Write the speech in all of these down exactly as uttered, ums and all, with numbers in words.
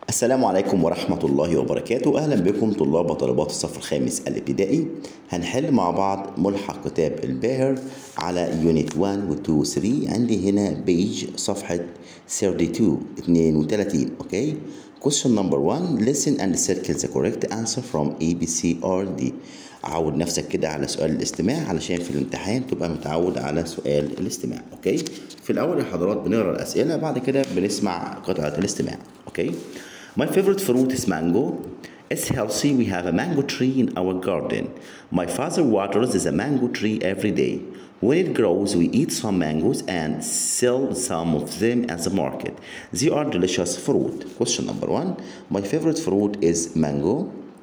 السلام عليكم ورحمة الله وبركاته. أهلا بكم طلاب وطالبات الصف الخامس الابتدائي. هنحل مع بعض ملحق كتاب الباهر على يونت واحد و اتنين و تلاتة. عندي هنا بيج صفحة اتنين وتلاتين. اوكي. Question number one. Listen and circle the correct answer from A, B, C or D. عود نفسك كده على سؤال الاستماع علشان في الامتحان تبقى متعود على سؤال الاستماع. اوكي. في الأول يا حضرات بنقرا الأسئلة، بعد كده بنسمع قطعة الاستماع. اوكي. My favorite fruit is mango. It's healthy. We have a mango tree in our garden. My father waters the mango tree every day. When it grows, we eat some mangoes and sell some of them at the market. They are delicious fruit. Question number one. My favorite fruit is mango.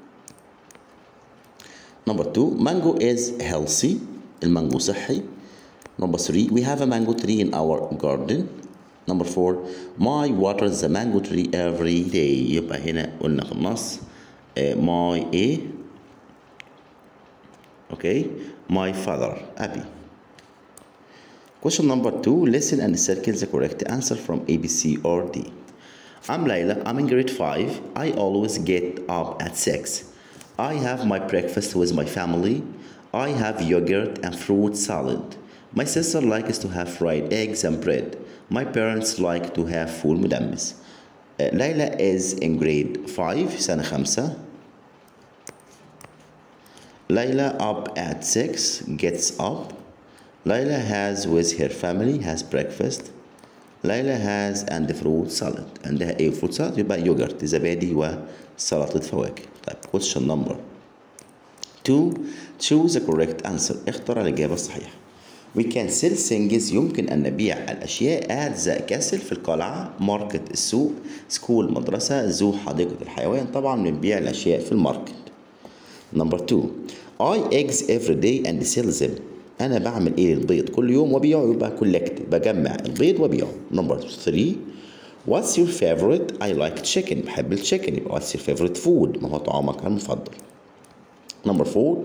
Number two. Mango is healthy. المانجو صحي. Number three. We have a mango tree in our garden. Number four. My waters the mango tree every day. يبقى هنا قلنا في النص uh, my A. Okay. My father أبي. Question number two. Listen and circle the correct answer from A, B, C or D. I'm Layla. I'm in grade five. I always get up at six. I have my breakfast with my family. I have yogurt and fruit salad. My sister likes to have fried eggs and bread. My parents like to have فول مدمس. uh, Layla is in grade five سنة خمسة. Layla up at six gets up. Layla has with her family has breakfast. Layla has and fruit salad. عندها ايه fruit salad؟ يبقى يوجرت زبادي وسلطة فواكه. طيب question number two. Choose the correct answer. اختر الإجابة الصحيحة. We can sell things. يمكن أن نبيع الأشياء at the castle في القلعة. market السوق. school مدرسة. zoo حديقة الحيوان. طبعا بنبيع الأشياء في الماركت. Number two. I eggs every day and sell them. أنا بعمل إيه البيض كل يوم وبيعه، يبقى collect بجمع البيض وبيعه. Number three. What's your favorite? I like chicken. بحب التشيكن. يبقى what's your favorite food؟ ما هو طعامك المفضل. Number four.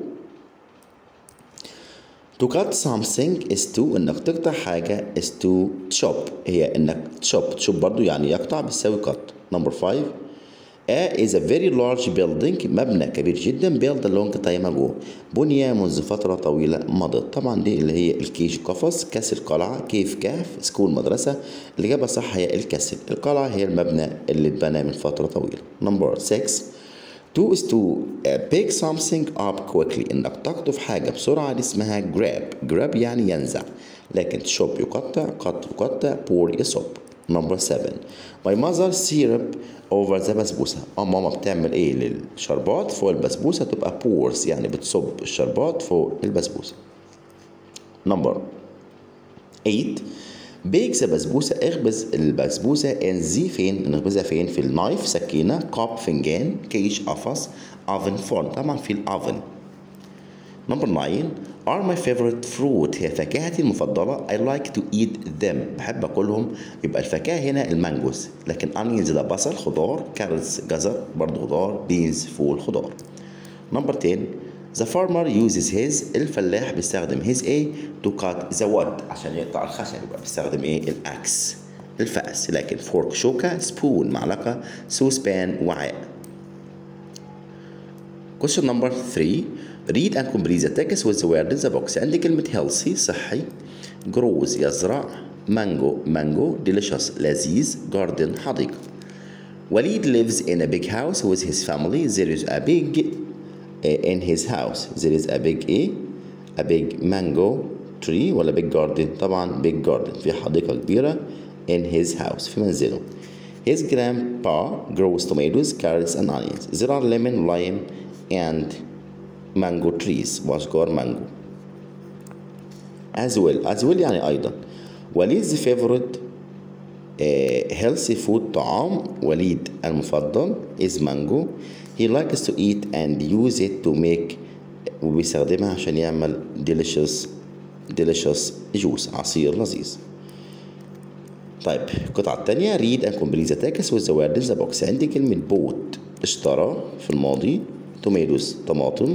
To cut something is to إنك تقطع حاجة is to chop. هي إنك chop chop برضو يعني يقطع بتساوي cut. Number five. A is a very large building. مبنى كبير جدا. built a long time ago. بني منذ فترة طويلة مضت. طبعا دي اللي هي الكيج قفص، كاس القلعة، كيف كهف، سكول مدرسة. الإجابة صح هي الكاسل. القلعة هي المبنى اللي اتبنى من فترة طويلة. Number six. To is to uh, pick something up quickly. إنك تقطف حاجة بسرعة دي اسمها grab. grab يعني ينزع. لكن shop يقطع، قط يقطع، pour يصب. Number seven. My mother syrup over the بسبوسة. اه ماما بتعمل ايه للشربات فوق البسبوسة؟ تبقى pours يعني بتصب الشربات فوق البسبوسة. Number eight. bake the بسبوسة. اخبز البسبوسة in the فين؟ نخبزها فين؟ في النايف سكينة، كوب فنجان، كيش قفص، oven فرن. طبعا في الأوفن. Number nine. are my favorite fruit. هي فاكهتي المفضلة. I like to eat them. بحب أكلهم. يبقى الفاكهة هنا المانجوز، لكن onions ده بصل خضار، كارتس جزر برضه خضار، beans فول خضار. Number ten. The farmer uses his. الفلاح بيستخدم his a to cut the wood عشان يقطع الخشب، يبقى بيستخدم ايه؟ الأكس الفأس. لكن fork شوكة، spoon معلقة، saucepan وعاء. Question number three. Read and complete the text with the word in the box. عندي كلمة healthy صحي، grows يزرع، mango mango، delicious لذيذ، garden حديقة. وليد lives in a big house with his family. There is a big uh, in his house. There is a big a a big mango tree ولا big garden؟ طبعا big garden في حديقة كبيرة in his house في منزله. His grandpa grows tomatoes, carrots and onions. There are lemon, lime and mango trees وأشجار مانجو. as well as well يعني أيضا. وليد's favorite uh, healthy food طعام وليد المفضل is mango. he likes to eat and use it to make وبيستخدمها عشان يعمل delicious delicious juice عصير لذيذ. طيب القطعة التانية. read and complete the text with the word in the box. عندي كلمة bought اشترى في الماضي، tomatoes طماطم،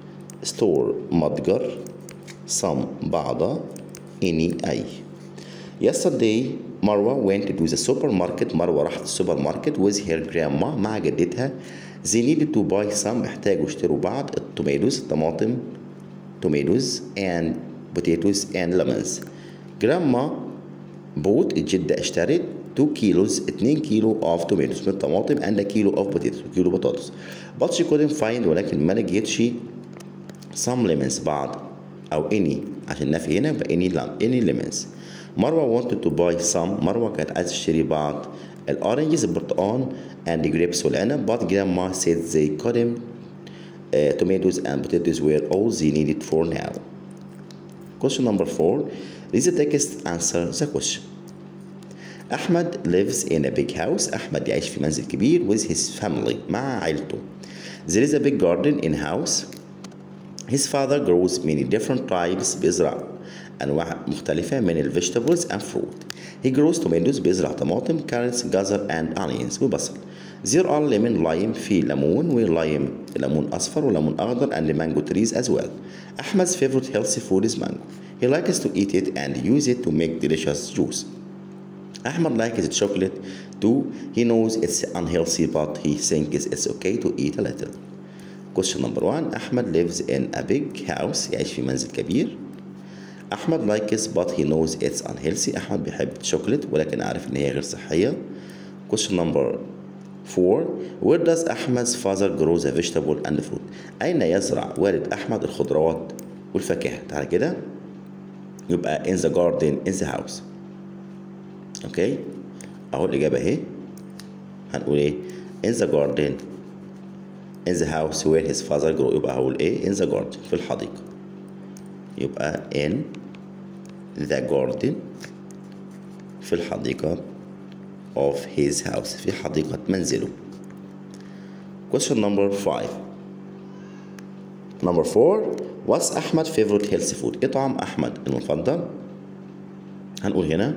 store متجر، some بعض، any أي. Yesterday مروة went to the supermarket. مروة راحت السوبر ماركت with her grandma مع جدتها. They needed to buy some. احتاجوا يشتروا بعض التوميتوز الطماطم tomatoes and potatoes and lemons. Grandma bought الجدة اشترت two kilos اتنين كيلو of tomatoes من الطماطم and a kilo of potatoes كيلو بطاطس. But she couldn't find ولكن ما لقيتش some lemons بعض أو any عشان نفي هنا يبقى any any lemons. مروة wanted to buy some. مروة كانت عايزة تشتري بعض الأورنجز البرتقال and the grapes والعنب. But grandma said they couldn't. Uh, tomatoes and potatoes were all they needed for now. Question number four. Read the text, answer the question. أحمد lives in a big house. أحمد يعيش في منزل كبير with his family مع عائلته. There is a big garden in house. His father grows many different types. بيزرع أنواع مختلفة من ال vegetables and fruit. He grows tomatoes. بيزرع طماطم carrots جزر and onions وبصل. There are lemon lime في ليمون ولايم ليمون أصفر وليمون أخضر and mango trees as well. Ahmed's favorite healthy food is mango. He likes to eat it and use it to make delicious juice. Ahmed likes chocolate too. He knows it's unhealthy but he thinks it's okay to eat a little. Question number one. Ahmed lives in a big house. يعيش في منزل كبير. Ahmed likes but he knows it's unhealthy. أحمد بيحب الشوكولات ولكن عارف إن هي غير صحية. Question number four. Where does Ahmed's father grow the vegetable and fruit? أين يزرع والد أحمد الخضروات والفاكهة؟ تعالى كده يبقى in the garden in the house. اوكي اهو الإجابة اهي. هنقول ايه؟ in the garden in the house where his father grow. يبقى هقول ايه؟ in the garden في الحديقة. يبقى in the garden في الحديقة of his house في حديقة منزله. Question number five. Number four. What's Ahmed's favorite healthy food? إيه طعام أحمد المفضل؟ هنقول هنا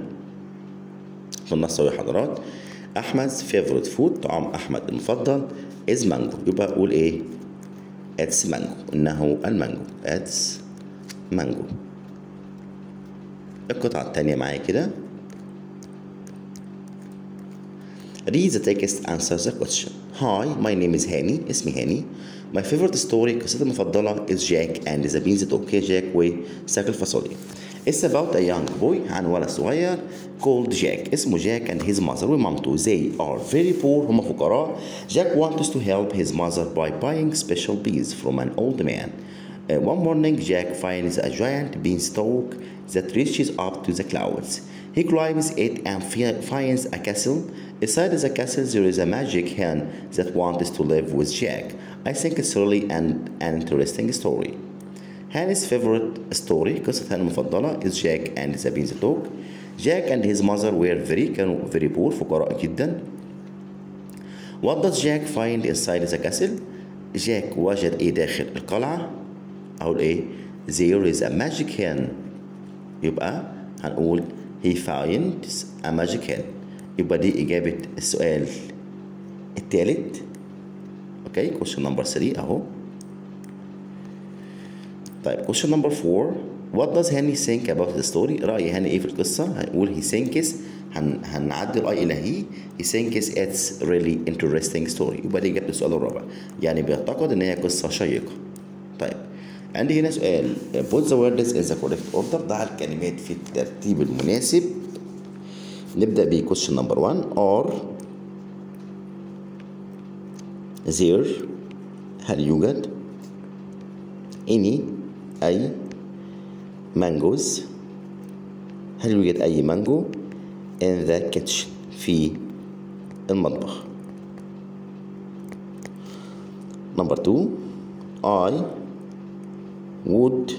في النص يا حضرات. Ahmed's favorite food طعام أحمد المفضل is mango. يبقى أقول إيه؟ it's mango. إنه المانجو. it's mango. القطعة التانية معايا كده. Read the text, answer the question. Hi, my name is هاني. اسمي هاني. My favorite story قصتي المفضلة is Jack and the Beans Dog. جاك وساق الفاصوليا. It's about a young boy عن ولد صغير called Jack. اسمه جاك and his mother ومامته. They are very poor. هم فقراء. Jack wants to help his mother by buying special beans from an old man. Uh, one morning, Jack finds a giant beanstalk that reaches up to the clouds. He climbs it and finds a castle. Inside the castle, there is a magic hen that wants to live with Jack. I think it's really an, an interesting story. Hannah's favorite story قصة هاني المفضلة is Jack and the Beanstalk. Jack and his mother were very كانوا very poor فقراء جدا. What does Jack find inside the castle? جاك وجد ايه داخل القلعة؟ أقول ايه؟ There is a magic hen. يبقى هنقول he finds a magic hen. يبقى دي إجابة السؤال الثالث. اوكي question number three اهو. طيب question number four. What does هاني think about the story? رأي هاني ايه في القصة؟ هنقول he thinks هن هنعدي الأي إلى he. he thinks it's really interesting story. يبقى دي إجابة السؤال الرابع. يعني بيعتقد إن هي قصة شيقة. طيب عندي هنا سؤال put the words in the correct order. ضع الكلمات في الترتيب المناسب. نبدأ ب question number one. Are there هل يوجد any أي mangoes هل يوجد أي مانجو in the kitchen في المطبخ. number two. I would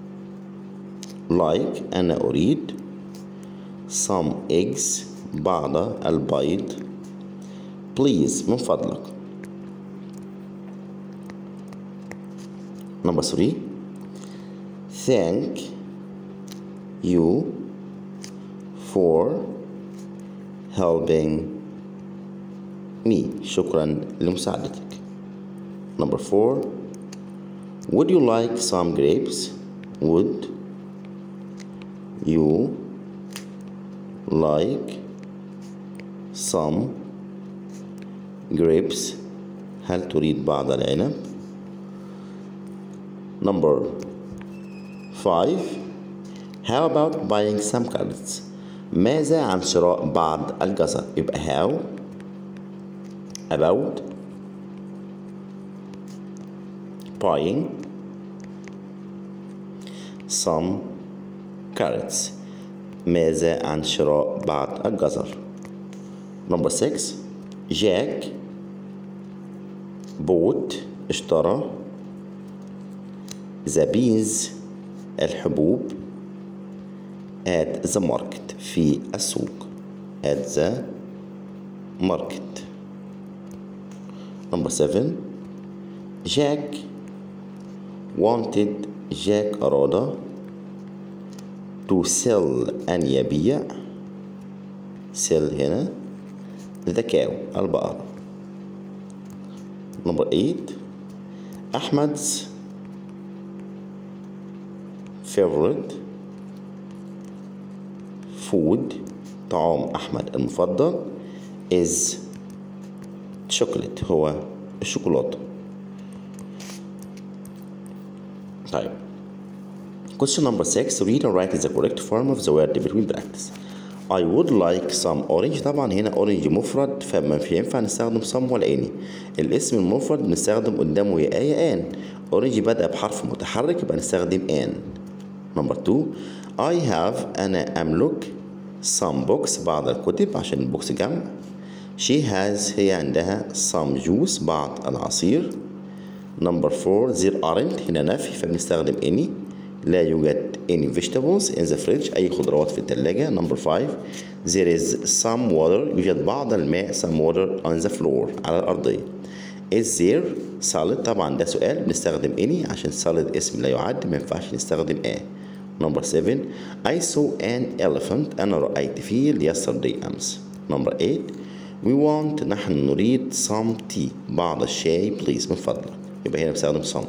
like أنا أريد some eggs بعض البيض please من فضلك. number three. thank you for helping me شكرا لمساعدتك. number four. would you like some grapes would you like some grapes. هل تريد بعض العنب؟ number five. How about buying some carrots? ماذا عن شراء بعض الجزر؟ يبقى how about buying some carrots. ماذا عن شراء بعض الجزر؟ number six. Jack bought اشترى the beans الحبوب at the market في السوق at the market. number seven. Jack wanted Jack أراد to sell أن يبيع sell هنا the cow البقرة. number eight. أحمد's favorite food طعام أحمد المفضل is chocolate هو الشوكولاتة. طيب question number six. Read and write the correct form of the word between brackets. I would like some orange. طبعا هنا orange مفرد فما في ينفع نستخدم some ولا any. الاسم المفرد بنستخدم قدامه يا يا ان. orange بدأ بحرف متحرك يبقى نستخدم an. number two. I have أنا أملك some books بعض الكتب عشان البوكس جمع. she has هي عندها some juice بعض العصير. number four. there aren't هنا نفي فبنستخدم any. لا يوجد any vegetables in the fridge أي خضروات في الثلاجة. number five. there is some water يوجد بعض الماء some water on the floor على الأرضية. is there salad طبعا ده سؤال بنستخدم any عشان salad اسم لا يعد ما ينفعش نستخدم a. number seven. I saw an elephant أنا رأيت فيل yesterday أمس. number eight. we want نحن نريد some tea بعض الشاي please من فضلك يبقى هنا بستخدم some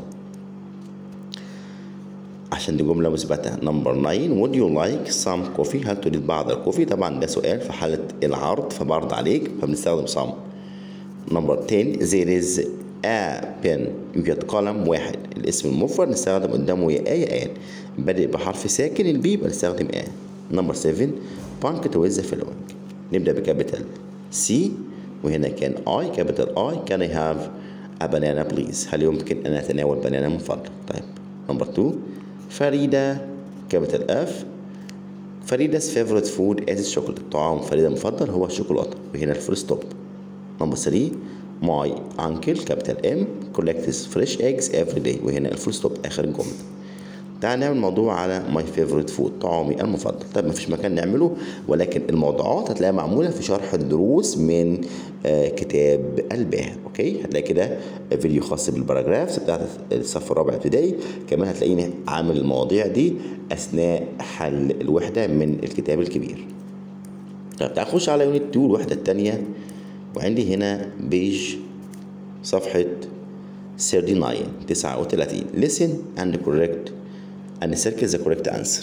عشان دي جملة مثبتة. number nine. would you like some coffee هل تريد بعض الكوفي طبعا ده سؤال في حالة العرض فبعرض عليك فبنستخدم some. number ten. there is a pen يوجد قلم واحد الاسم المفرد نستخدم قدامه يا يا ان بادئ بحرف ساكن البي يبقى نستخدم a. number seven. punctuate with the following نبدأ بكابيتال سي وهنا كان I capital I. can I have a banana please هل يمكن أن أتناول بنانا من فضلك. طيب number two. فريدة capital F. فريدة favorite food is chocolate طعام فريدة المفضل هو الشوكولاتة وهنا الفول ستوب. number three. my uncle capital M collects fresh eggs every day وهنا الفول ستوب آخر الجملة. تعال نعمل موضوع على my favorite food طعامي المفضل. طيب مفيش مكان نعمله ولكن الموضوعات هتلاقيها معمولة في شرح الدروس من آه كتاب الباهر. اوكي هتلاقي كده فيديو خاص بالباراجرافز بتاعت الصف الرابع ابتدائي. كمان هتلاقيني عامل المواضيع دي اثناء حل الوحدة من الكتاب الكبير. طيب تعال نخش على يونت اتنين الوحدة الثانية وعندي هنا بيج صفحة تسعة وثلاثين. listen and correct and circle the correct answer.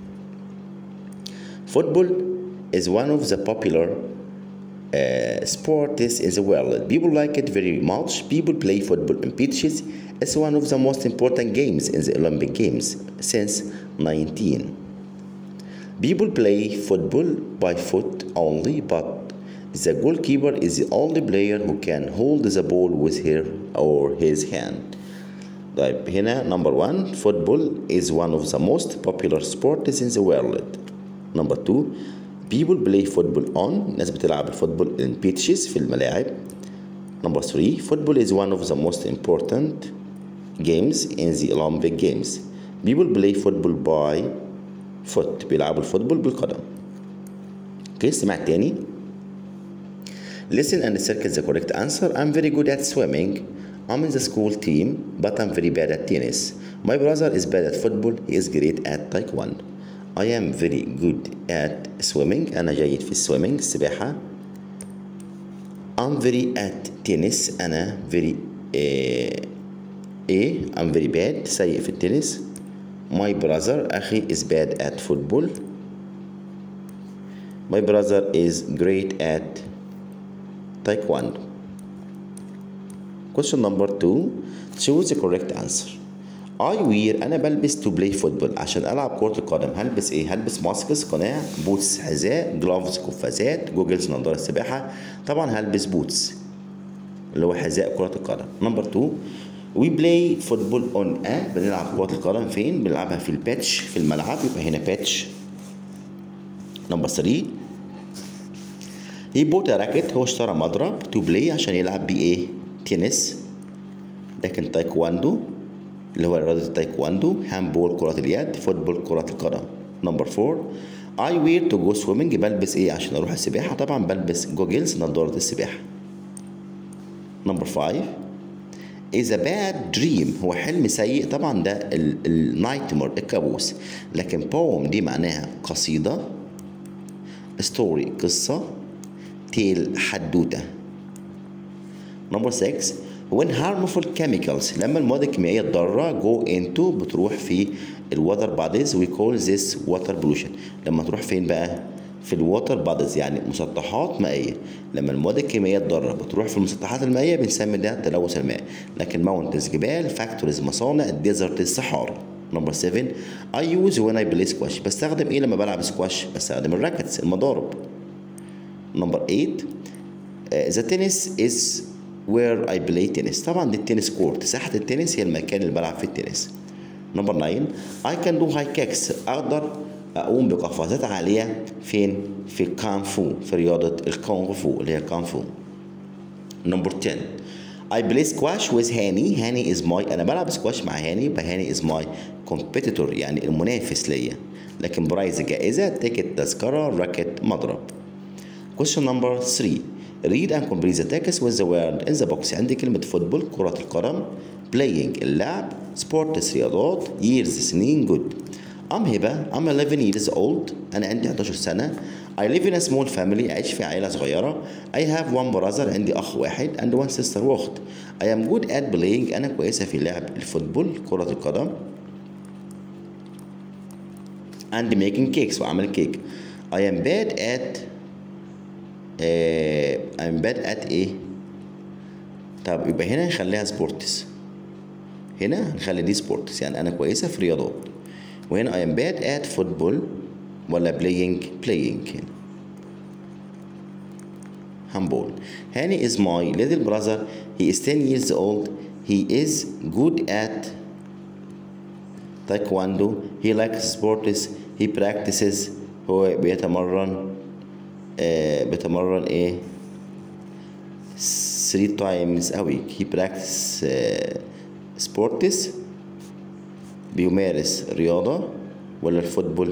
Football is one of the popular uh, sports in the world. People like it very much. People play football in pitches. It's one of the most important games in the Olympic Games since nineteen. People play football by foot only, but the goalkeeper is the only player who can hold the ball with her or his hand. طيب هنا number one. football is one of the most popular sports in the world. number two. people play football on الناس بتلعب الفوتبول in pitches في الملاعب. number three. football is one of the most important games in the Olympic Games. people play football by foot بيلعبوا الفوتبول بالقدم. اوكي استمع تاني. listen and circle the correct answer. I'm very good at swimming. I'm in the school team, but I'm very bad at tennis. My brother is bad at football. He is great at taekwondo. I am very good at swimming. أنا جيد في السويمينج السباحة. I'm very at tennis. أنا very uh, إيه I'm very bad سيء في التنس. My brother أخي is bad at football. My brother is great at taekwondo. Question number two. Choose the correct answer. I wear أنا بلبس to play football عشان ألعب كرة القدم. هلبس إيه؟ هلبس ماسكس قناع، بوتس حذاء، جلوفز قفازات، جوجلز نظارة سباحة. طبعا هلبس بوتس اللي هو حذاء كرة القدم. نمبر two. We play football on a بنلعب كرة القدم فين؟ بنلعبها في الباتش في الملعب، يبقى هنا باتش. نمبر three. He bought a racket هو اشترى مضرب to play عشان يلعب بيه ايه؟ تنس. لكن تايكواندو اللي هو رياضة التايكواندو، هاندبول كرة اليد، فوتبول كرة القدم. نمبر فور. I wear to go swimming بلبس ايه عشان اروح السباحة؟ طبعا بلبس جوجلز نظارة السباحة. نمبر فايف. is a bad dream هو حلم سيء، طبعا ده النايتمر الكابوس. لكن poem دي معناها قصيدة، story قصة، tale حدوتة. نمبر ستة. when harmful chemicals لما المواد الكيميائية الضارة go into بتروح في الواتر باديز we call this water pollution. لما تروح فين بقى؟ في الواتر باديز يعني مسطحات مائية. لما المواد الكيميائية الضارة بتروح في المسطحات المائية بنسمي ده تلوث الماء. لكن mountains جبال، factories مصانع، desert الصحاري. نمبر سبعة. I use when I play squash بستخدم ايه لما بلعب سكواش؟ بستخدم الراكتس المضارب. نمبر ثمانية. uh, the tennis is where I play tennis طبعا دي التنس كورت، ساحة التنس هي المكان اللي بلعب فيه التنس. نمبر تسعة. I can do high kicks أقدر أقوم بقفزات عالية فين؟ في الكونغ في رياضة الكونغ فو اللي هي الكونغ فو. نمبر عشرة. I play squash with هاني. هاني is my أنا بلعب سكواش مع هاني، يبقى هاني is my competitor يعني المنافس ليا. لكن برايز جائزة، تيكت تذكرة، راكت مضرب. question number three. read and complete the text with the word in the box. عندي كلمة فوتبول كرة القدم، playing اللعب، sports رياضات، years سنين، good. I'm هبة. I'm eleven years old. أنا عندي إحدى عشرة سنة. I live in a small family. أعيش في عائلة صغيرة. I have one brother. عندي أخ واحد and one sister وأخت. I am good at playing. أنا كويسة في لعب الفوتبول كرة القدم. and making cakes وعمل كيك. I am bad at uh, I'm bad at إيه؟ طب يبقى هنا نخليها سبورتس. هنا هنخلي دي سبورتس يعني أنا كويسة في رياضات. وهنا I am bad at football ولا playing playing هنا handball. هاني is my little brother. He is ten years old. He is good at taekwondo. He likes sports. He practices. هو بيتمرن آه بيتمرن ايه three times a week. He practices آه sports. بيمارس رياضة ولا الفوتبول؟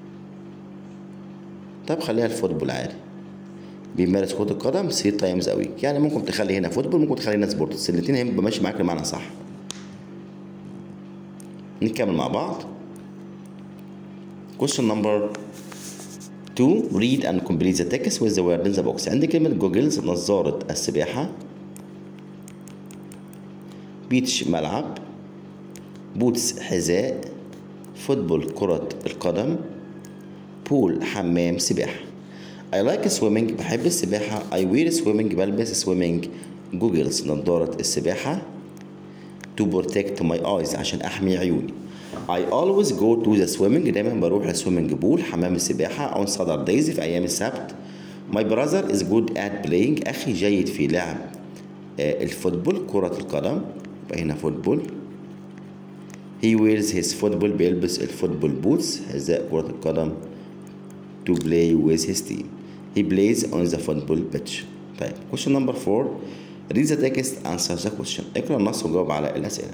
طب خليها الفوتبول عادي. بيمارس كرة القدم three times a week يعني ممكن تخلي هنا فوتبول ممكن تخلي هنا سبورتس، الاتنين هيبقى ماشي معاك المعنى صح. نكمل مع بعض. question number two. read and complete the text with the word in the box. عندي كلمة جوجلز نظارة السباحة، بيتش ملعب، بوتس حذاء، فوتبول كرة القدم، بول حمام سباحة. I like swimming بحب السباحة. I wear swimming بلبس swimming جوجلز نظارة السباحة to protect my eyes عشان أحمي عيوني. I always go to the swimming دايما بروح السويمنج بول حمام السباحة on Saturdays في أيام السبت. My brother is good at playing أخي جيد في لعب الفوتبول كرة القدم، يبقى هنا فوتبول. He wears his football بيلبس الفوتبول بوتس حذاء كرة القدم to play with his team. He plays on the football pitch. طيب question number four. read the text answer the question. اقرأ النص وجاوب على الأسئلة.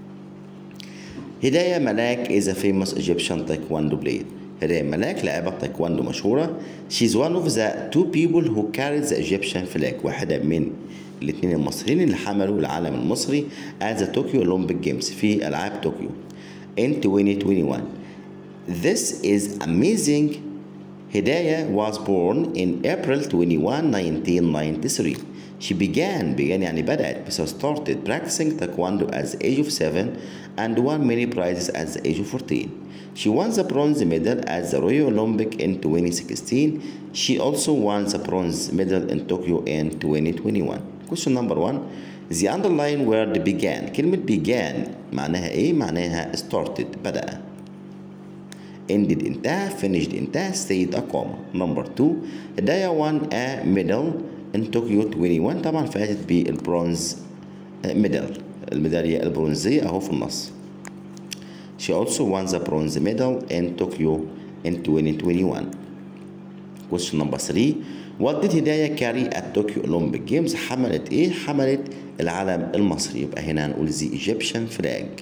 هداية ملاك is a famous Egyptian taekwondo player. هداية ملاك لاعبة تايكواندو مشهورة. She's one of the two people who carried the Egyptian flag. واحدة من الاثنين المصريين اللي حملوا العلم المصري at the Tokyo Olympic Games في ألعاب طوكيو in twenty twenty-one. This is amazing. Hidayah was born in April twenty-first nineteen ninety-three. She began began يعني بدأت بس started practicing taekwondo at the age of seven and won many prizes at the age of fourteen. She won the bronze medal at the Rio Olympic in twenty sixteen. She also won the bronze medal in Tokyo in twenty twenty-one. Question number one. The underlying word began. كلمة began معناها إيه؟ معناها started بدأ. ended انتهى. finished انتهى. stayed أقام. number two. هدايا won a medal in Tokyo twenty-one. طبعا فازت بالبرونز ميدال الميدالية البرونزية أهو في النص. She also won the bronze medal in Tokyo in twenty twenty-one. Question number three. What did هدايا carry at Tokyo Olympic Games؟ حملت إيه؟ حملت العلم المصري. يبقى هنا هنقول the Egyptian flag.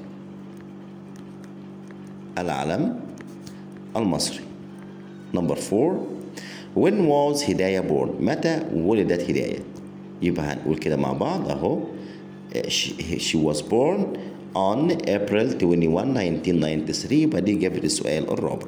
العلم المصري. Number four. When was هدايا born؟ متى ولدت هدايا؟ يبقى هنقول كده مع بعض أهو. She, she was born on April twenty-first nineteen ninety-three. يبقى دي إجابة السؤال الرابع.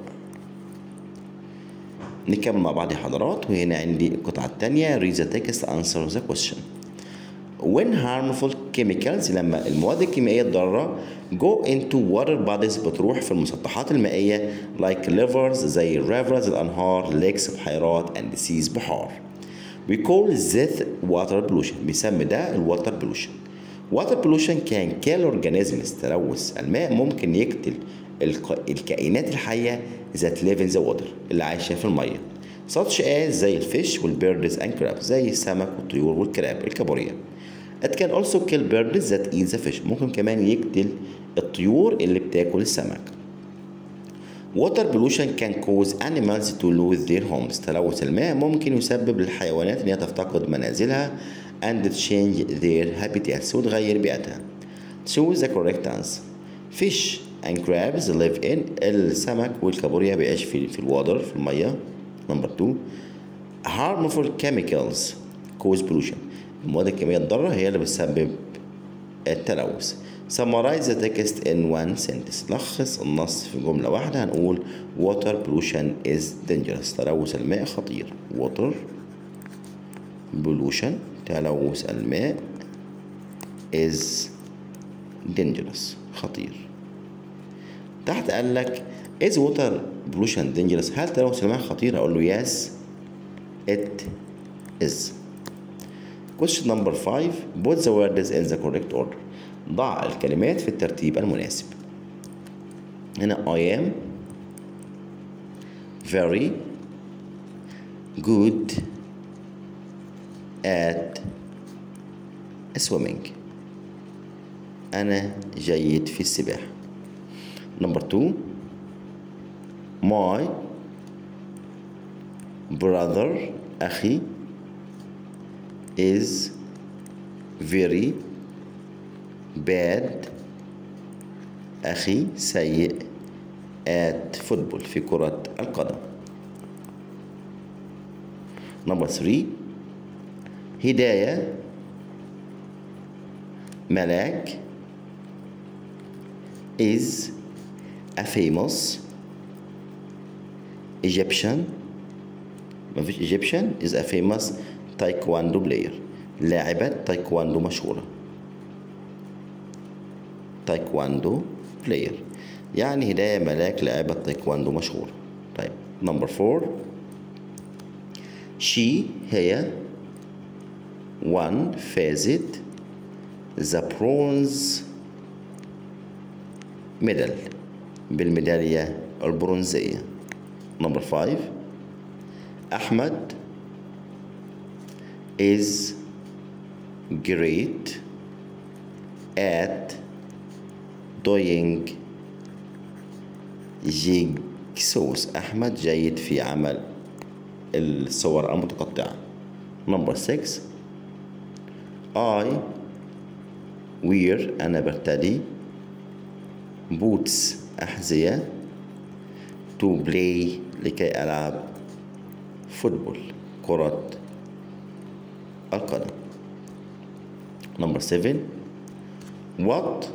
نكمل مع بعض يا حضرات. وهنا عندي القطعة الثانية read the text answer the question. When harmful chemicals لما المواد الكيميائية الضارة go into water bodies بتروح في المسطحات المائية like rivers زي rivers الأنهار lakes بحيرات and seas بحار. We call this water pollution. بيسمى ده الwater pollution. water pollution can kill organisms. تلوث الماء ممكن يقتل الكائنات الحية that live in the water اللي عايشة في المية such as زي الفيش والبيردز and crabs زي السمك والطيور والكراب الكابوريا. It can also kill birds that eat the fish. ممكن كمان يقتل الطيور اللي بتاكل السمك. Water pollution can cause animals to lose their homes. تلوث الماء ممكن يسبب للحيوانات ان هي تفتقد منازلها and change their habitats وتغير بيئتها. Choose the correct answer. Fish and crabs live in. السمك والكابوريا بيعيش في في الوادر في المية. Number two. Harmful chemicals cause pollution. المواد الكيميائية الضارة هي اللي بتسبب التلوث. Summarize the text in one sentence. لخص النص في جملة واحدة. هنقول water pollution is dangerous. تلوث الماء خطير. water pollution تلوث الماء is dangerous خطير. تحت قال لك is water pollution dangerous؟ هل تلوث الماء خطير؟ أقول له yes it is. Question number five. Put the words in the correct order. ضع الكلمات في الترتيب المناسب. هنا I am very good at swimming. أنا جيد في السباحة. Number two. My brother أخي is very bad. أخي سيء at football في كرة القدم. Number three. هداية ملاك is a famous Egyptian. مفيش Egyptian is a famous taekwondo player. لاعبة تايكواندو مشهورة. تايكواندو player يعني هداية ملاك لاعبة تايكواندو مشهورة. طيب number four. she هي one فازت the bronze medal بالميدالية البرونزية. number five. أحمد is great at doing jigsaws. أحمد جيد في عمل الصور المتقطعة. number six. I wear أنا برتدي boots أحذية to play لكي ألعب فوتبول كرة القدم. number seven. what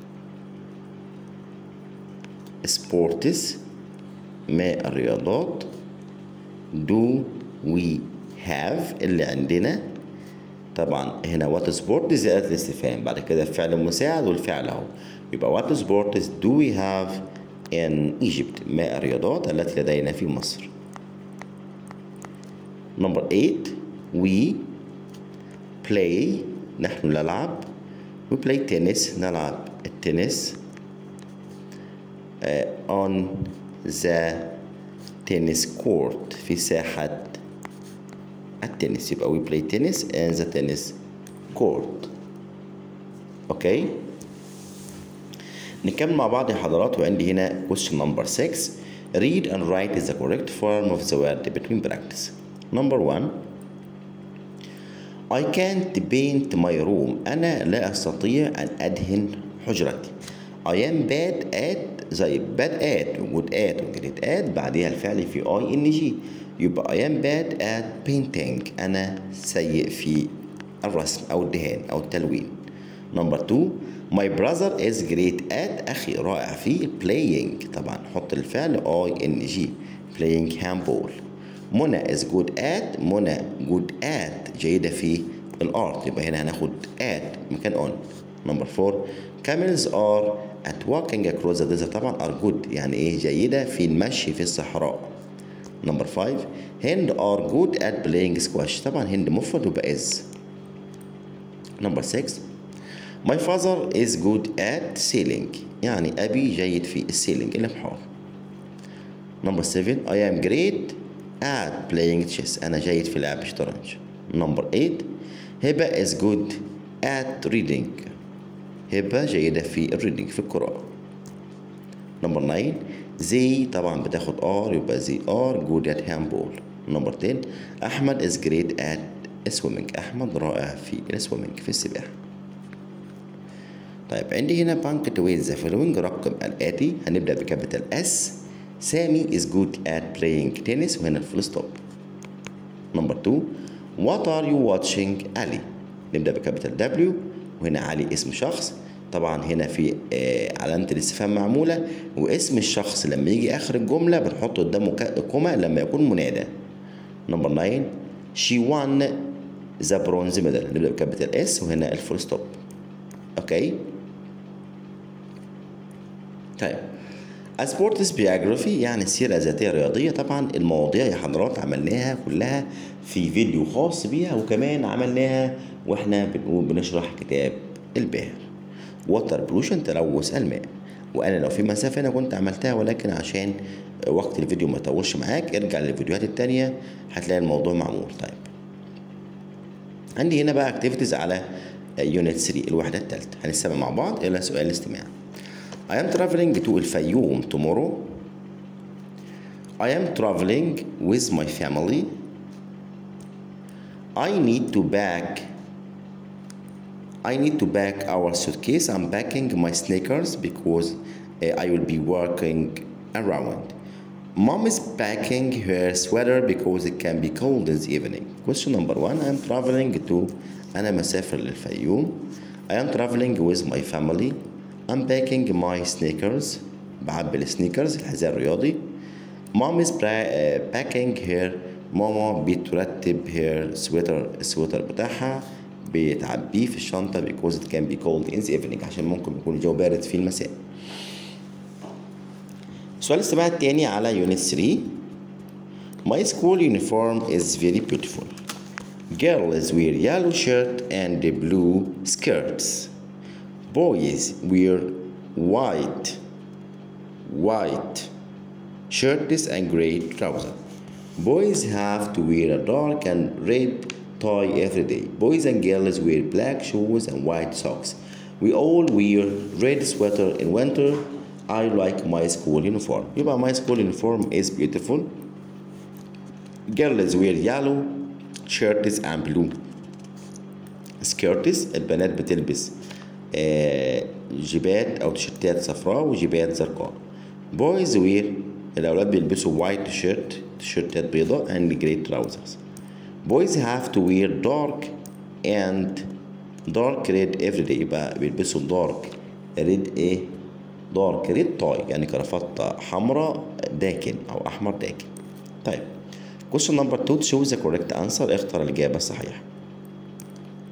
sports ما الرياضات do we have اللي عندنا طبعا هنا وات سبورت زائد الاستفهام، بعد كده الفعل المساعد والفعل اهو. يبقى وات سبورتس do we have in Egypt؟ ما الرياضات التي لدينا في مصر؟ نمبر eight we play نحن نلعب. we play tennis نلعب التنس uh, on the tennis court في ساحة التنس. يبقى we play tennis in the tennis court. اوكي نكمل مع بعض يا حضرات. وعندي هنا question number six. read and write is the correct form of the word between brackets. number one I can't paint my room. أنا لا أستطيع أن أدهن حجرتي. I am bad at زي bad at وجود at وجريت at بعدها الفعل في ing. يبقى I am bad at painting. أنا سيء في الرسم أو الدهان أو التلوين. number two my brother is great at. أخي رائع في playing. طبعا حط الفعل ing playing handball. منى is good at. منى good at جيدة في الارت. يبقى هنا هناخد at مكان on. number four camels are at walking across the desert. طبعا are good يعني ايه جيدة في المشي في الصحراء. number five هند are good at playing squash. طبعا هند مفرد يبقى is. number six my father is good at sailing. يعني أبي جيد في السيلينج البحار. number seven I am great at playing chess. أنا جيد في لعب الشطرنج. number eight هبة is good at reading. هبة جيدة في الريدنج في القراءة. number nine they طبعا بتاخد are يبقى they are good at handball. number ten أحمد is great at swimming. أحمد رائع في السويمنج في السباحة. طيب عندي هنا punctuate the following رقم الآتي. هنبدأ بكابيتال S. سامي is good at playing tennis وهنا الفول ستوب. number two what are you watching علي. نبدأ بكابيتال W وهنا علي اسم شخص. طبعا هنا في آه علامة الاستفهام معمولة واسم الشخص لما يجي آخر الجملة بنحط قدامه كوما لما يكون منادى. number nine she won the bronze medal. نبدأ بكابيتال S وهنا الفول ستوب. اوكي طيب سبورتس بيوجرافي يعني السيرة الذاتية الرياضية. طبعا المواضيع يا حضرات عملناها كلها في فيديو خاص بيها وكمان عملناها واحنا بنقول بنشرح كتاب الباهر. ووتر بولوشن تلوث الماء. وانا لو في مسافة انا كنت عملتها ولكن عشان وقت الفيديو ما يطولش معاك ارجع للفيديوهات التانية هتلاقي الموضوع معمول. طيب عندي هنا بقى اكتيفيتيز على يونت ثلاثة الوحدة الثالثة. هنستمع مع بعض الى سؤال الاستماع. I am traveling to الفيوم tomorrow. I am traveling with my family. I need to pack I need to pack our suitcase. I'm packing my sneakers because uh, I will be working around. Mom is packing her sweater because it can be cold this evening. Question number one I am traveling to أنا مسافر للفيوم. I am traveling with my family. I'm packing my sneakers. بعبي السنيكرز الحذاء الرياضي. Mom is packing her. ماما بترتب her sweater السويتر بتاعها بتعبيه في الشنطة because it can be cold in the evening عشان ممكن يكون الجو بارد في المساء. السؤال الاستماع التاني على يونت ثلاثة. My school uniform is very beautiful. Girls wear yellow shirt and blue skirts. Boys wear white white shirts and gray trousers. Boys have to wear a dark and red tie every day. Boys and girls wear black shoes and white socks. We all wear red sweater in winter. I like my school uniform. يبقى my school uniform is beautiful. Girls wear yellow shirts and blue skirts. البنات بتلبس آه جيبات أو تيشيرتات صفراء وجيبات زرقاء. Boys wear الأولاد بيلبسوا white shirt تيشيرتات بيضاء and gray trousers. Boys have to wear dark and dark red every day. يبقى بيلبسوا dark red ايه dark red tie يعني كرافتة حمراء داكن أو أحمر داكن. طيب question number two choose the correct answer. اختر الإجابة الصحيحة.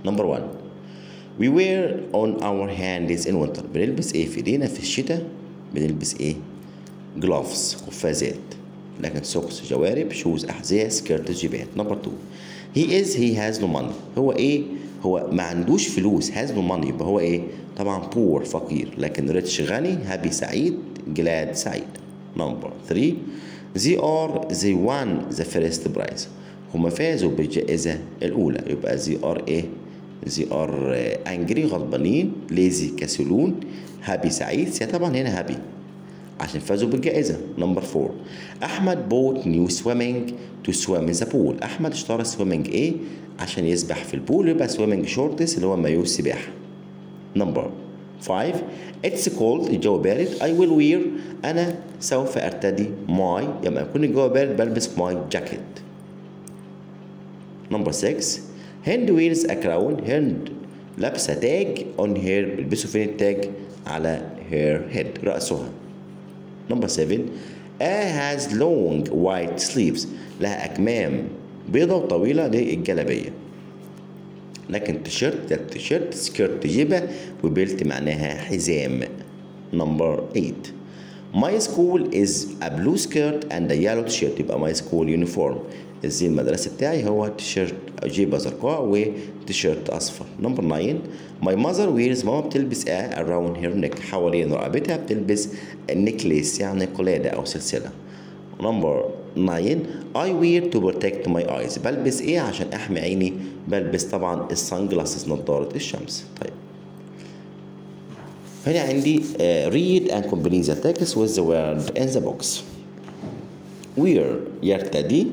Number one. We wear on our hands in winter. بنلبس ايه في ايدينا في الشتاء؟ بنلبس ايه؟ gloves قفازات. لكن سوكس جوارب، شوز أحذية، سكيرت جيبات. نمبر اتنين. he is he has no money. هو ايه؟ هو ما عندوش فلوس. has no money يبقى هو ايه؟ طبعا poor فقير. لكن rich غني، happy سعيد، glad سعيد. نمبر ثلاثة. they are they won the first prize. هما فازوا بالجائزة الأولى. يبقى they are ايه؟ they are angry غضبانين، lazy كسلون، happy سعيد. طبعا هنا happy عشان فازوا بالجائزة. نمبر أربعة. أحمد bought new swimming to swim in the pool. أحمد اشترى swimming إيه؟ عشان يسبح في البول. يبقى swimming shorts اللي هو مايو السباحة. نمبر خمسة. it's cold الجو بارد. I will wear أنا سوف أرتدي my لما يكون الجو بارد بلبس my jacket. نمبر ستة. هند wears a crown. هند لابسة تاج on her. بيلبسوا فين التاج؟ على her head رأسها. نمبر سبعة. A has long white sleeves. لها أكمام بيضة وطويلة للجلابية. لكن تيشيرت تيشيرت سكيرت جيبة وبيلت معناها حزام. نمبر ثمانية. My school is a blue skirt and a yellow t-shirt. يبقى my school uniform الزي المدرسة بتاعي هو تيشيرت جيبة زرقاء وتيشيرت أصفر. نمبر تسعة. My mother wears ماما بتلبس a around her neck حوالين رقبتها بتلبس necklace يعني قلادة أو سلسلة. نمبر تسعة. I wear to protect my eyes. بلبس إيه عشان أحمي عيني؟ بلبس طبعا السان جلاسز نظارة الشمس. طيب هنا عندي uh, read and complete the text with the word in the box. wear يرتدي،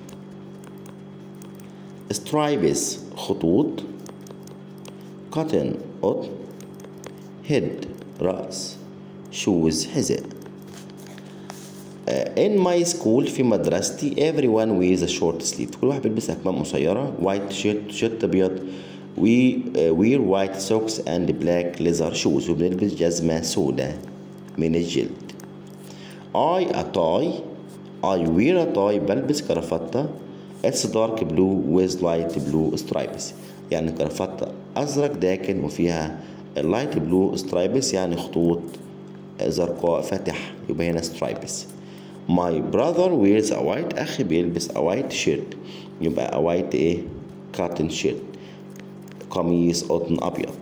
stripes خطوط، cotton قطن، head رأس، shoes حذاء. uh, in my school في مدرستي everyone wears a short sleeve. كل واحد بيلبس أكمام قصيرة. white shirt شيرت أبيض. we uh, wear white socks and black leather shoes. وبنلبس جزمة سوداء من الجلد. I a tie. I wear a tie بلبس كرافتة. It's dark blue with light blue stripes. يعني كرافتة أزرق داكن وفيها light blue stripes يعني خطوط زرقاء فاتحة. يبقى هنا stripes. My brother wears a white. أخي بيلبس a white shirt. يبقى a white إيه؟ cotton shirt. قميص قطن أبيض.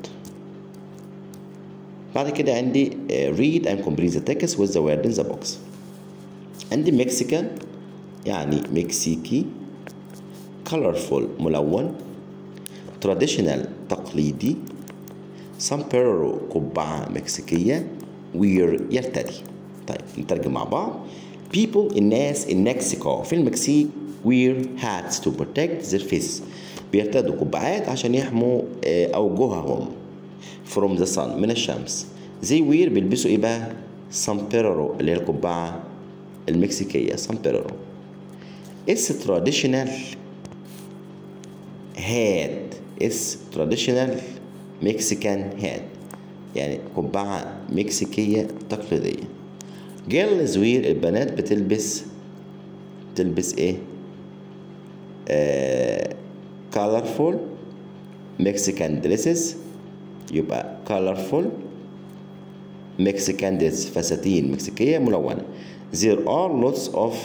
بعد كده عندي uh, read and complete the text with the word in the box. عندي Mexican يعني مكسيكي، colorful ملون، traditional تقليدي، sombrero قبعة مكسيكية، wear يرتدي. طيب نترجم مع بعض. people الناس in Mexico في المكسيك wear hats to protect their faces. بيرتدوا قبعات عشان يحموا أوجههم from the sun من الشمس. they wear بيلبسوا إيه بقى؟ sombrero اللي هي القبعة المكسيكية sombrero. it's traditional hat. it's traditional Mexican hat يعني قبعة مكسيكية تقليدية. girls wear البنات بتلبس تلبس إيه؟ آه colorful Mexican dresses. يبقى colorful Mexican dresses فساتين مكسيكية ملونة. there are lots of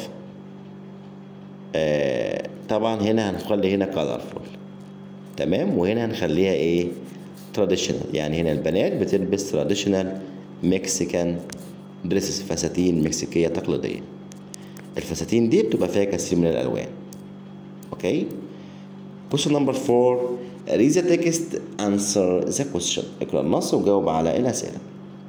آه طبعا هنا هنخلي هنا colorful تمام، وهنا هنخليها ايه traditional. يعني هنا البنات بتلبس traditional Mexican dresses فساتين مكسيكية تقليدية. الفساتين دي بتبقى فيها كثير من الألوان. اوكي. question number four. read the text answer the question. اقرأ النص وجاوب على الأسئلة.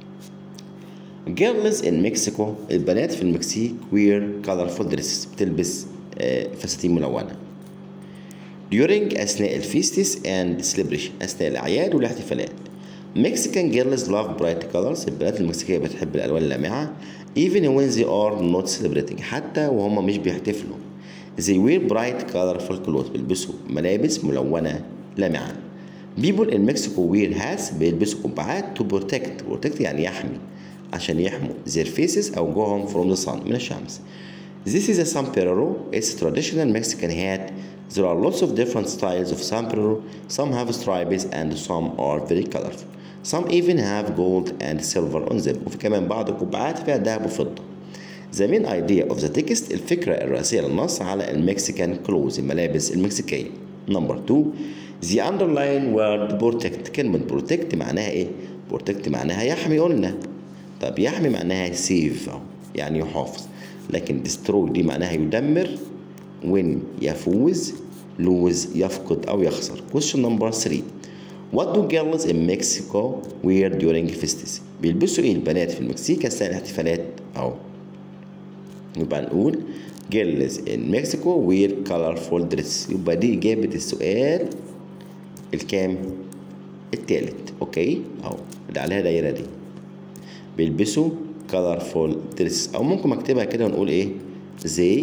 girls in Mexico البنات في المكسيك wear colorful dresses بتلبس فساتين ملونة. during أثناء الفيستس and celebration أثناء الأعياد والاحتفالات. Mexican girls love bright colors. البنات المكسيكية بتحب الألوان اللامعة even when they are not celebrating حتى وهم مش بيحتفلوا. they wear bright colorful clothes بيلبسوا ملابس ملونة لامعة. people in Mexico wear hats بيلبسوا قبعات to protect protect يعني يحمي عشان يحموا their faces أوجههم from the sun من الشمس. this is a sombrero. it's a traditional Mexican hat There are lots of different styles of sombrero. Some have stripes and some are very colorful. Some even have gold and silver on them. وفي كمان بعض القبعات فيها ذهب وفضة. The main idea of the text الفكرة الرئيسية للنص على المكسيكان clothes الملابس المكسيكية. Number two the underlying word protect. كلمة protect معناها إيه؟ protect معناها يحمي قلنا. طب يحمي معناها save يعني يحافظ. لكن destroy دي معناها يدمر. win يفوز. lose يفقد أو يخسر. Question number three. What do girls in Mexico wear during festivals؟ بيلبسوا إيه البنات في المكسيك أثناء الاحتفالات؟ أهو. يبقى نقول girls in Mexico wear colorful dress. يبقى دي إجابة السؤال الكام؟ التالت. أوكي؟ أهو اللي عليها دايرة دي. بيلبسوا colorful dress أو ممكن أكتبها كده ونقول إيه؟ they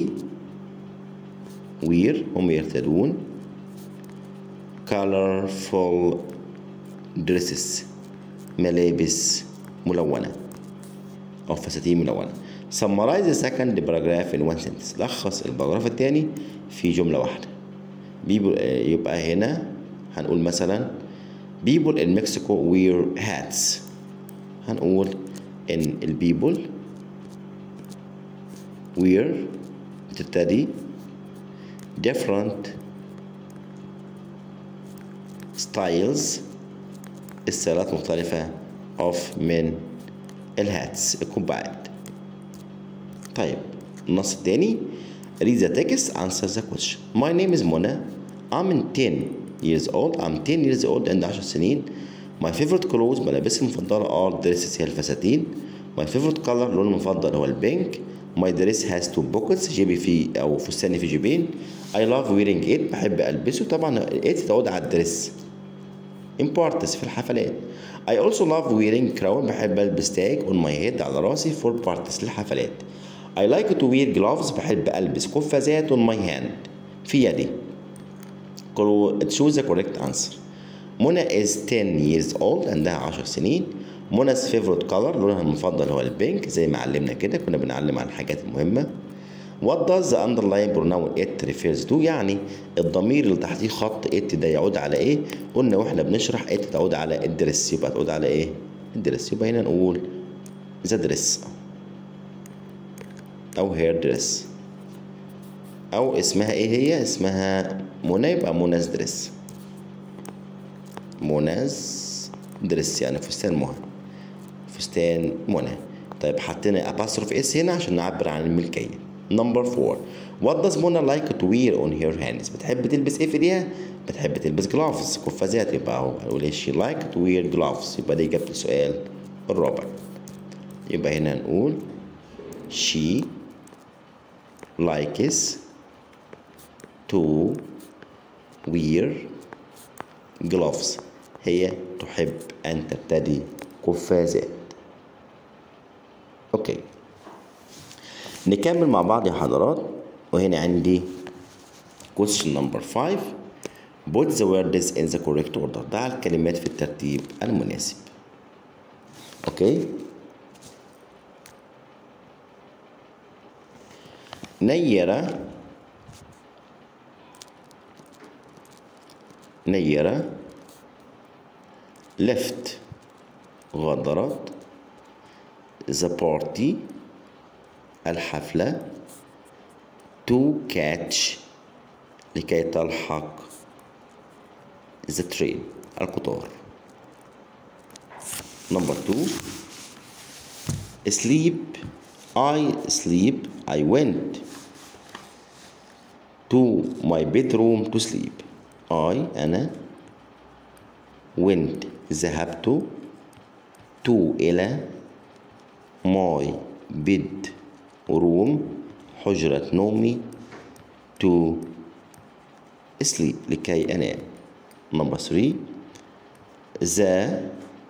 wear هم يرتدون colorful dresses ملابس ملونة أو فساتين ملونة. Summarize the second paragraph in one sentence. لخص الباراجراف الثاني في جملة واحدة. People يبقى هنا هنقول مثلا people in Mexico wear hats. هنقول إن ال people wear بتبتدي different styles الستايلات مختلفة of من الهاتس القبعات. طيب النص التاني read the text answer the question. My name is Mona. I'm ten years old. I'm ten years old عندي عشر سنين. My favorite clothes ملابسي المفضلة are dresses هي الفساتين. My favorite color لوني المفضل هو البينك. My dress has two pockets جيبي فيه أو فستاني في جيبين. I love wearing it بحب ألبسه. طبعا it تعود على الدرس. importance في الحفلات. I also love wearing crown بحب ألبس تاج on my head على راسي for parties للحفلات. I like to wear gloves بحب ألبس قفازات on my hand في يدي. choose the correct answer. منى is ten years old عندها عشر سنين. منا's favorite color لونها المفضل هو البينك زي ما علمنا كده كنا بنعلم عن الحاجات المهمة. What does the underlying pronoun it refers to؟ يعني الضمير اللي تحتيه خط it ده يعود على ايه؟ قلنا واحنا بنشرح it تعود على الدرس يبقى تعود على ايه؟ الدرس. يبقى هنا نقول the dress أو hair dress أو اسمها ايه هي؟ اسمها منى يبقى منا's dress. منا's dress يعني فستان منى. فستان منى. طيب حطينا apostrophe s هنا عشان نعبر عن الملكية. Number four. What does Mona like to wear on her hands؟ بتحب تلبس ايه في ايديها؟ بتحب تلبس gloves قفازات. يبقى اهو هنقول ايه she like to wear gloves. يبقى دي إجابة السؤال الرابع. يبقى هنا هنقول she likes to wear gloves. هي تحب أن ترتدي قفازات. أوكي نكمل مع بعض يا حضرات. وهنا عندي question number five. Put the words in the correct order. ضع الكلمات في الترتيب المناسب. أوكي نيرة نيرة left غادرت the party الحفلة to catch لكي تلحق the train القطار. number two sleep I sleep I went to my bedroom to sleep. I أنا went ذهبت to إلى my bed room حجرة نومي to sleep لكي أنام. number three the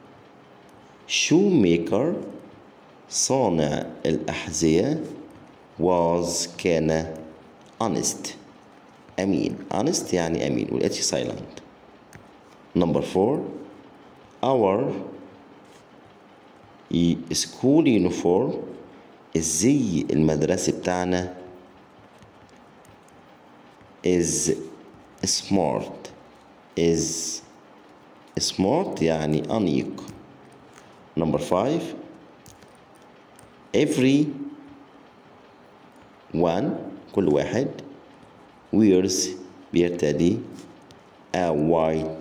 shoemaker صانع الأحذية was كان honest أمين. honest يعني أمين والاتش silent. number four our school uniform الزي المدرسي بتاعنا is smart is smart يعني أنيق. number five every one كل واحد wears بيرتدي a white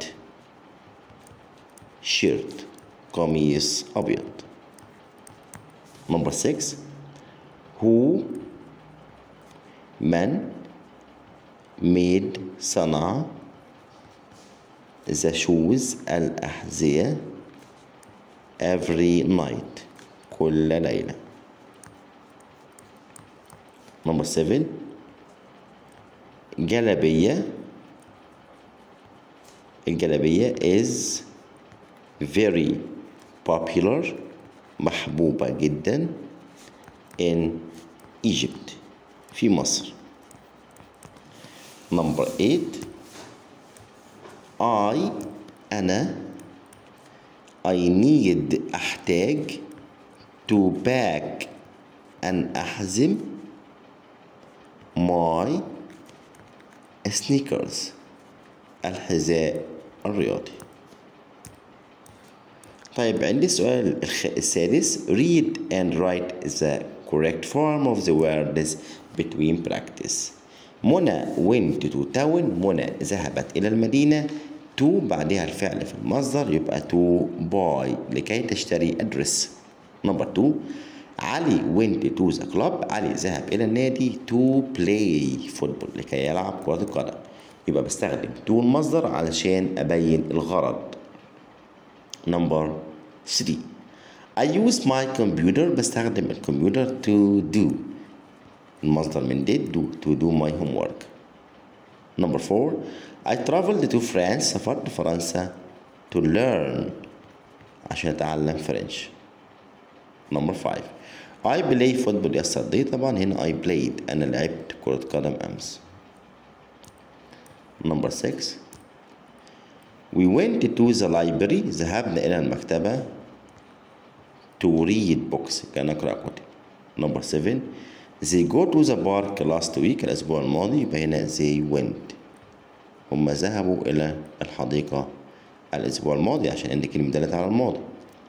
shirt قميص أبيض. number six who من made صنع the shoes الأحذية every night كل ليلة. number seven جلابية الجلابية is very popular محبوبة جدا in Egypt في مصر. number eight I أنا I need أحتاج to pack أن أحزم my sneakers الحذاء الرياضي. طيب عندي السؤال السادس read and write the correct form of the words between practice. منى went to town منى ذهبت إلى المدينة to بعدها الفعل في المصدر يبقى to buy لكي تشتري address. number two علي went to the club علي ذهب إلى النادي to play football لكي يلعب كرة القدم يبقى بستخدم to المصدر علشان أبين الغرض. number three I use my computer بستخدم الكمبيوتر to do المصدر من did do to do my homework. number four I traveled to France سافرت فرنسا to learn عشان أتعلم فرنش. number five I play football yesterday طبعا هنا I played أنا لعبت كرة قدم أمس. number six we went to the library ذهبنا إلى المكتبة to read books كي نقرأ كتب. number seven they go to the park last week الأسبوع الماضي يبقى هنا they went هم ذهبوا إلى الحديقة الأسبوع الماضي عشان عندي كلمة دالت على الماضي.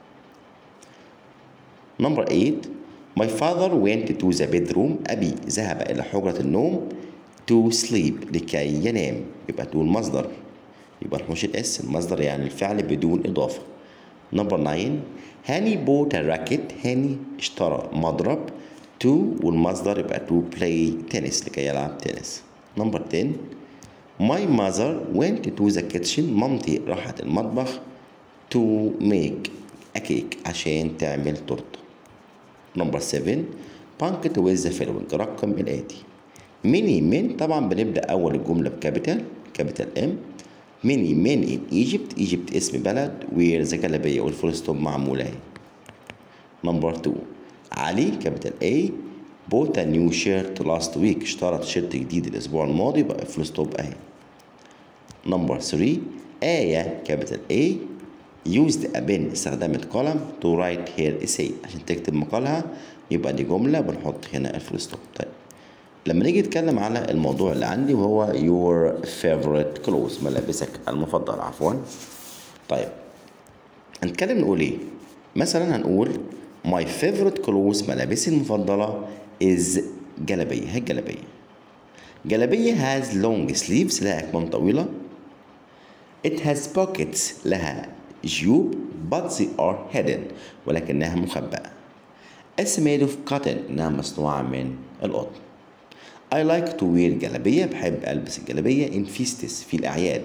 number eight my father went to the bedroom أبي ذهب إلى حجرة النوم to sleep لكي ينام يبقى to المصدر يبقى نحوش الاس المصدر يعني الفعل بدون إضافة. number nine هاني bought a racket هاني اشترى مضرب to والمصدر يبقى to play tennis لكي يلعب تنس. number ten my mother went to the kitchen مامتي راحت المطبخ to make a cake عشان تعمل تورته. number seven punctuate with the following رقم الآتي many men طبعا بنبدأ أول الجملة بكابيتال كابيتال ام many men in Egypt Egypt اسم بلد where the جلابية والفول ستوب معمولة اهي. number two علي كابيتال A bought a new shirt last week اشترى تيشيرت جديد الأسبوع الماضي بقى فول ستوب اهي. number three آية كابيتال A used a pen استخدمت قلم to write her essay عشان تكتب مقالها يبقى دي جملة بنحط هنا الفول ستوب. طيب لما نيجي نتكلم على الموضوع اللي عندي وهو your favorite clothes ملابسك المفضلة عفوا. طيب هنتكلم نقول ايه مثلا هنقول my favorite clothes ملابسي المفضلة is جلابية هي الجلابية جلابية has long sleeves لها أكمام طويلة it has pockets لها جيوب but they are hidden ولكنها مخبأة it's made of cotton إنها مصنوعة من القطن. I like to wear جلابية بحب ألبس الجلابية in feasts في الأعياد.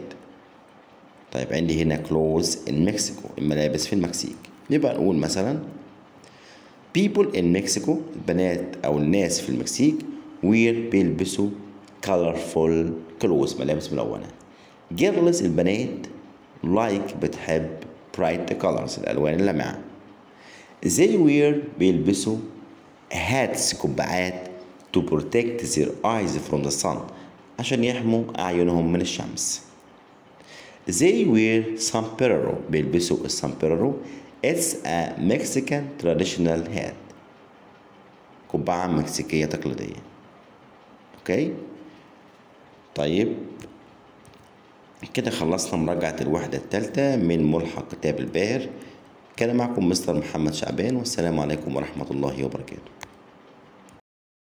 طيب عندي هنا clothes in Mexico الملابس في المكسيك يبقى نقول مثلا people in Mexico البنات أو الناس في المكسيك wear بيلبسوا colorful clothes ملابس ملونة. girls البنات like بتحب bright colors الألوان اللامعة. they wear بيلبسوا hats قبعات to protect their eyes from the sun عشان يحموا أعينهم من الشمس. they wear sombrero بيلبسوا السامبريرو it's a Mexican traditional hat قبعة مكسيكية تقليدية. اوكي طيب كده خلصنا مراجعة الوحدة الثالثة من ملحق كتاب الباهر. كان معكم مستر محمد شعبان، والسلام عليكم ورحمة الله وبركاته.